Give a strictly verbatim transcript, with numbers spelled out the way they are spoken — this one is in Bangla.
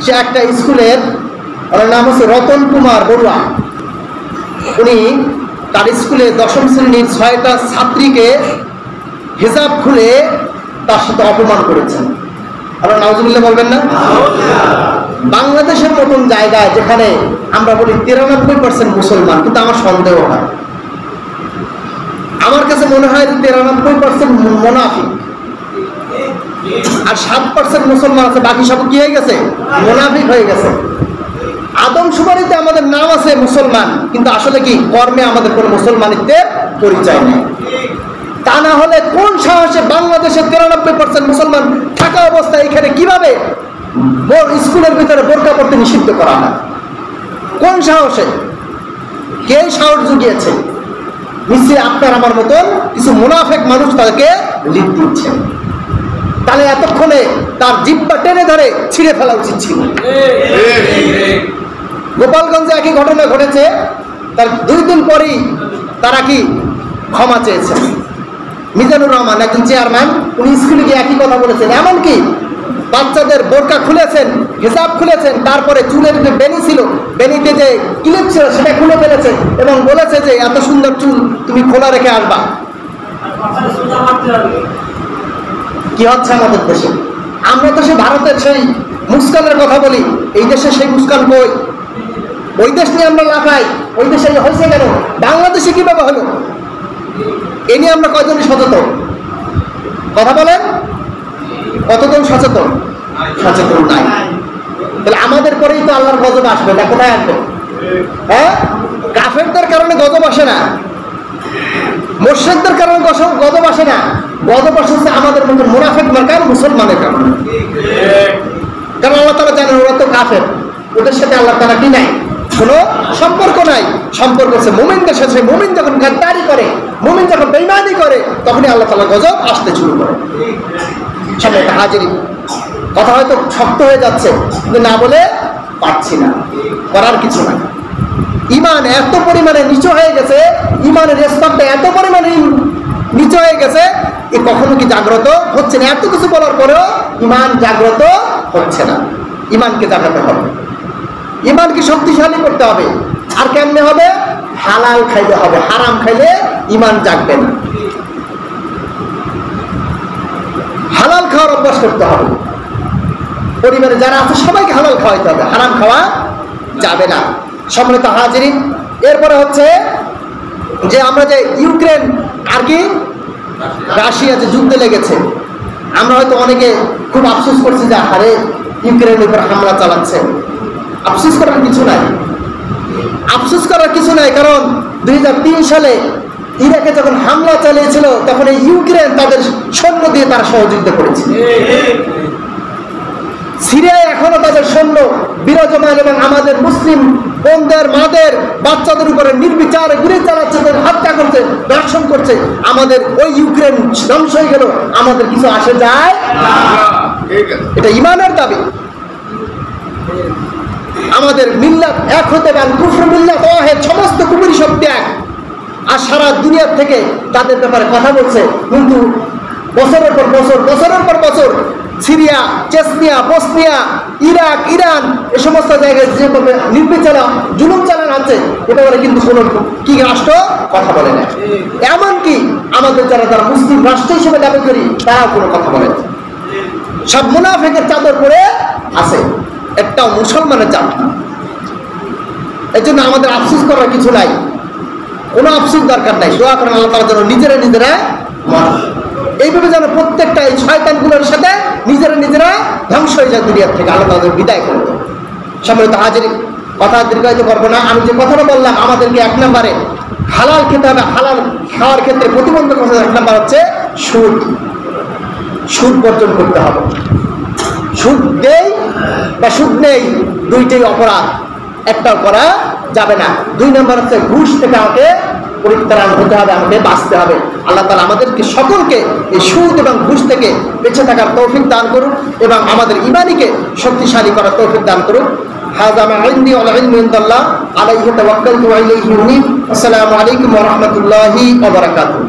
সে একটা স্কুলের, ওনার নাম হচ্ছে রতন কুমার বড়ুয়া। উনি তার স্কুলে দশম শ্রেণীর ছয়টা ছাত্রীকে হিজাব খুলে তার সাথে অপমান করেছেন। আপনারা নাউজুবিল্লাহ বলবেন না? বাংলাদেশের মতন জায়গায় যেখানে আমরা বলি তিরানব্বই পার্সেন্ট মুসলমান, কিন্তু আমার সন্দেহ হয়, আমার কাছে মনে হয় তিরানব্বই পার্সেন্ট মুনাফিক আর সাত পার্সেন্ট মুসলমান আছে, বাকি সব কি হয়ে গেছে? মুনাফিক হয়ে গেছে। আদমশুমারিতে আমাদের নাম আছে মুসলমান, কিন্তু আসলে কি কর্মে আমাদের কোনো মুসলমানিত্বের পরিচয় নেই। তা না হলে কোন সাহসে বাংলাদেশের তিরানব্বই পার্সেন্ট মুসলমান থাকা অবস্থায় এখানে কিভাবে স্কুলের ভিতরে বোরকা পড়তে নিষিদ্ধ করা হয়? কোন সাহসে? কে সাহস জুগিয়েছে? নিশ্চয়ই আপনার আমার মতন কিছু মুনাফিক মানুষ তাদেরকে লিড দিচ্ছে। তাহলে এতক্ষণে তার জিহ্বা টেনে ধরে ছিঁড়ে ফেলা উচিত ছিল। গোপালগঞ্জে একই ঘটনা ঘটেছে, তার দুই দিন পরই তারা কি ক্ষমা চেয়েছেন। মিজানুর রহমান একজন চেয়ারম্যান, উনি স্কুলে গিয়ে একই কথা বলেছেন। এমনকি বাচ্চাদের বোরকা খুলেছেন, হিজাব খুলেছেন, তারপরে চুলের যে বেনি ছিল, বেনিতে যে ক্লিপ ছিল সেটা খুলে ফেলেছেন এবং বলেছে যে এত সুন্দর চুল তুমি খোলা রেখে আসবা। কি হচ্ছে আমাদের দেশে? আমরা তো সে ভারতের সেই মুস্কানের কথা বলি, এই দেশে সেই মুস্কান কই? ওই দেশ নিয়ে আমরা লাফাই, ওই দেশে হয়েছে কেন? বাংলাদেশে কিভাবে হলো? এ নিয়ে আমরা কয়জনই সচেতন? কথা বলেন, কতজন সচেতন? সচেতন নাই। তাহলে আমাদের পরেই তো আল্লাহর গজব আসবে না, কোথায় আসবে? হ্যাঁ, কাফেরদের কারণে গজব আসে না, মুশরিকদের কারণে গজব আসে না, গজব আসছে আমাদের মতো মুনাফিক মার্কার মুসলমানের কারণে। কারণ আল্লাহ তাআলা জানেন ওরা তো কাফের, ওদের সাথে আল্লাহ তাআলা কি নাই? কোনো সম্পর্ক নাই। সম্পর্ক হচ্ছে মুমিনদের সাথে। মুমিন যখন গাদ্দারি করে, মুমিন যখন বেঈমানি করে, তখনই আল্লাহ তাআলা গজব আসতে শুরু করে। সামনে একটা হাজিরি কথা হয়তো শক্ত হয়ে যাচ্ছে, কিন্তু না বলে পারছি না, করার কিছু না। ইমান এত পরিমাণে নিচু হয়ে গেছে, ইমানের স্তরটা এত পরিমাণে নিচু হয়ে গেছে, এ কখনো কি জাগ্রত হচ্ছে না। এত কিছু বলার পরেও ইমান জাগ্রত হচ্ছে না। ইমানকে জাগ্রত হবে, ইমানকে শক্তিশালী করতে হবে। আর কেমনে হবে? হালাল খাইতে হবে, হারাম খাইলে ইমান জাগবে না। হালাল খাওয়ার অভ্যাস করতে হবে। পরিবারে যারা আছে সবাইকে হালাল খাওয়াইতে হবে, হারাম খাওয়া যাবে না। সম্মানিত হাজিরিন, এরপরে হচ্ছে যে আমরা যে ইউক্রেন আর কি রাশিয়া যে যুদ্ধে লেগেছে, আমরা হয়তো অনেকে খুব আফসোস করছি যে আরে ইউক্রেনের উপর হামলা চালাচ্ছে। আফসোস করার কিছু নাই, আফসোস করার কিছু নাই। কারণ দুই হাজার তিন সালে ইরাকে যখন হামলা চালিয়েছিল, তখন এই ইউক্রেন তাদের সৈন্য দিয়ে তারা সহযোগিতা করেছে। সিরিয়ায় এখনো তাদের সৈন্য বিরাজমান এবং আমাদের মুসলিম বোনদের, মাদের, বাচ্চাদের উপরে নির্বিচারে গুলি চালাচ্ছে, হত্যা করছে, দর্শন করছে। আমাদের ওই ইউক্রেন ধ্বংস হয়ে গেল, আমাদের কিছু আসে যায়? এটা ইমানের দাবি। আমাদের মিল্লাত এক হতে পারেন, কুফর মিল্লাত ওয়াহিদ, সমস্ত কুফরি সব ত্যাগ। আর সারা দুনিয়ার থেকে তাদের ব্যাপারে কথা বলছে, কিন্তু বছরের পর বছর বছরের পর বছর Syria, Chechnya, Bosnia, Iraq, Iran এ সমস্ত জায়গায় যেভাবে নির্বিচারা জুলুম চালানো আছে, এটা বলে কিন্তু কোনো কি রাষ্ট্র কথা বলে না। এমনকি আমাদের যারা যারা মুসলিম রাষ্ট্র হিসেবে দাবি করি, তারাও কোনো কথা বলে না। সব মুনাফিকের চাদর পরে আছে, একটাও মুসলমানের চাপ না। এর জন্য আমাদের আফসোস করার কিছু নাই, কোনো আফসোস দরকার নাই। দোয়া করেন আল্লাহ তাআলা যেন নিজেরা নিজেরা মারে, এইভাবে যেন প্রত্যেকটা এই শয়তানগুলোর সাথে নিজেরা নিজেরা ধ্বংস হয়ে যায় দুনিয়ার থেকে, আল্লাহ তাদের বিদায় করে দেয়। সম্মানিত হাজিরিন, কথা দীর্ঘায়িত করবো না। আমি যে কথাটা বললাম, আমাদেরকে এক নম্বরে হালাল খেতে হবে। হালাল খাওয়ার ক্ষেত্রে প্রতিবন্ধক এক নম্বর হচ্ছে সুদ। সুদ বর্জন করতে হবে। সুদ দেই বা সুদ নেই, দুইটাই অপরাধ, একটাও করা যাবে না। দুই নম্বর হচ্ছে ঘুষ থেকে আমাকে পরিত্রাণ হতে হবে, আমাকে বাঁচতে হবে। আল্লাহ তাআলা আমাদেরকে সকলকে এই সুদ এবং ঘুষ থেকে বেঁচে থাকার তৌফিক দান করুন এবং আমাদের ঈমানকে শক্তিশালী করার তৌফিক দান করুন। হাযা মা ইনদি ওয়া ইলমু ইনদাল্লাহ আলাইহি তাওয়াক্কালতু ওয়া ইলাইহি উনীব। আসসালামু আলাইকুম ওয়া রাহমাতুল্লাহি ওয়া বারাকাতুহু।